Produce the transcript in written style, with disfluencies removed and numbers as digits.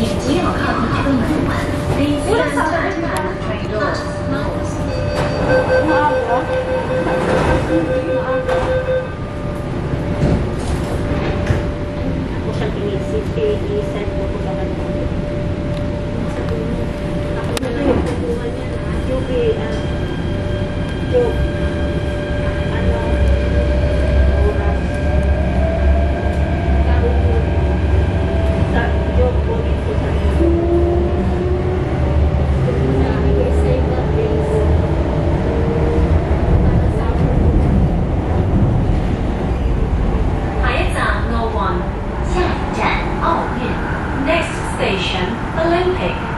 请不要靠近这个门。Please stand back from the train doors. Ako siyang inisip, i-send ko sa kanya. Ako na lang yung kukuha niya na. Yung Next station, Olympic.